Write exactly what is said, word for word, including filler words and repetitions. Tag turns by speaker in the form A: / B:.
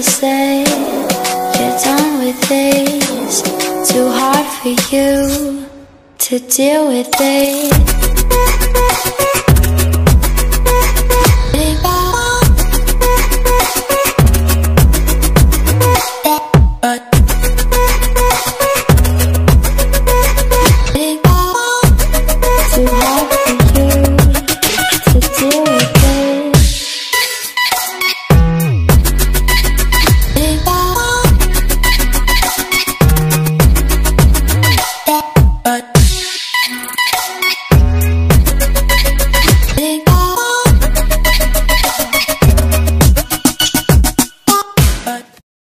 A: is that you're done with this. Too hard for you to deal with it.